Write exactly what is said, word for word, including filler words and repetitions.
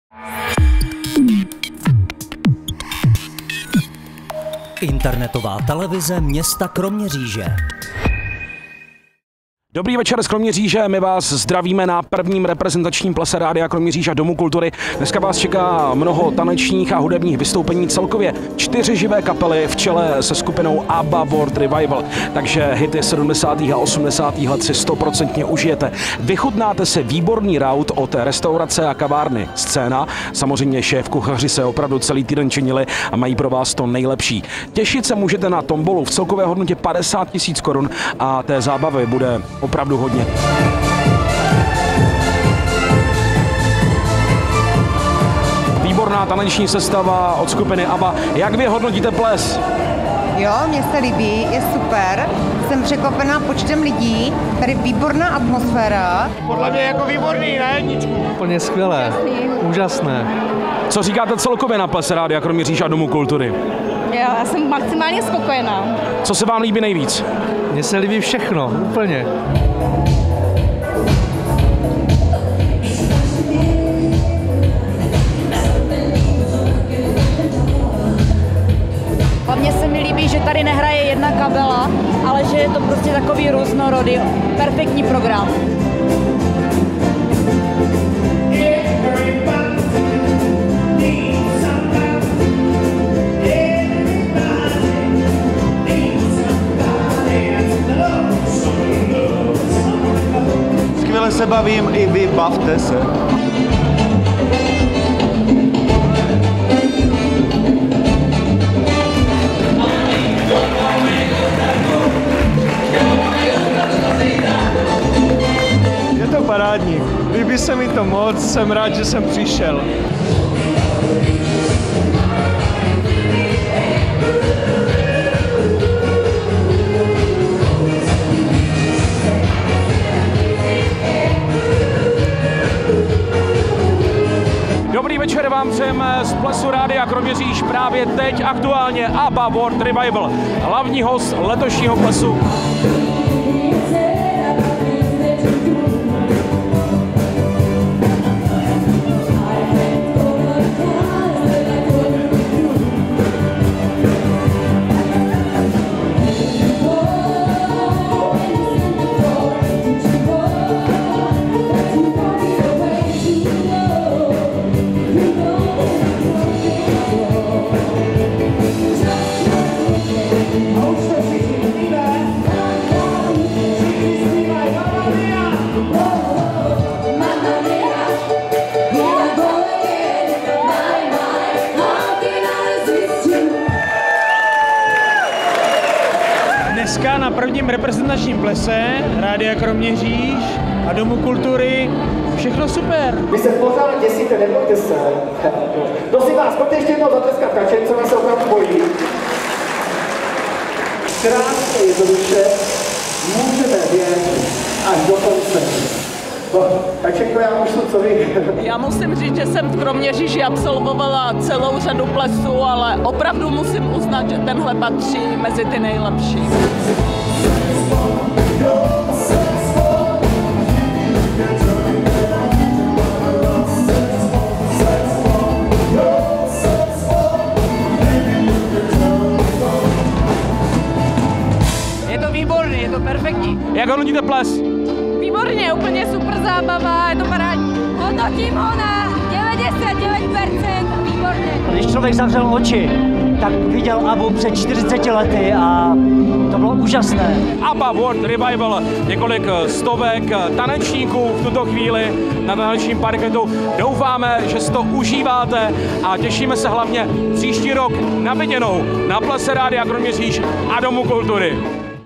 Internetová televize města Kroměříže. Dobrý večer z Kroměříže, my vás zdravíme na prvním reprezentačním plese Rádia Kroměříž a Domu kultury. Dneska vás čeká mnoho tanečních a hudebních vystoupení, celkově čtyři živé kapely v čele se skupinou ABBA World Revival. Takže hity sedmdesátých a osmdesátých let si stoprocentně užijete. Vychutnáte si výborný raut od restaurace a kavárny Scéna. Samozřejmě šéf kuchaři se opravdu celý týden činili a mají pro vás to nejlepší. Těšit se můžete na tombolu v celkové hodnotě padesát tisíc korun a té zábavy bude opravdu hodně. Výborná taneční sestava od skupiny ABBA. Jak vy hodnotíte ples? Jo, mně se líbí, je super. Jsem překvapená počtem lidí, tady výborná atmosféra. Podle mě jako výborný, na jedničku. Úplně skvělé, úžasné. Co říkáte celkově na plese Rádia Kroměříž a Domu kultury? Jo, já jsem maximálně spokojená. Co se vám líbí nejvíc? Mně se líbí všechno, úplně. Hlavně se mi líbí, že tady nehraje jedna kapela, ale že je to prostě takový různorodý, perfektní program. Skvěle se bavím, i vy bavte se. Je to parádní. Líbí se mi to moc, jsem rád, že jsem přišel. Dobrý večer vám přejeme z plesu Rádia Kroměříž, právě teď aktuálně ABBA World Revival, hlavní host letošního plesu. Dneska na prvním reprezentačním plese Rádia Kroměříž a Domu kultury všechno super. Vy se pořád děsíte, nebojte se. Prosím vás, pojďte ještě jednou zatleskat kačem, co nás se opravdu bojí. Krásně jednoduše můžeme vědět až do konce. Kačenko, já můžu, co vy? Já musím říct, že jsem v Kroměříži absolvovala celou řadu plesů, ale opravdu musím uznat, že tenhle patří mezi ty nejlepší. Je to výborný, je to perfektní. Jak hodnotíte ples? Výborně, úplně super zábava, je to parádní. Hodnotím ho na devadesát devět procent, výborně. Když člověk zavřel oči, tak viděl ABBU před čtyřiceti lety a to bylo úžasné. ABBA World Revival, několik stovek tanečníků v tuto chvíli na tanečním parketu. Doufáme, že si to užíváte a těšíme se hlavně příští rok na viděnou na plese Rádia Kroměříž a Domu kultury.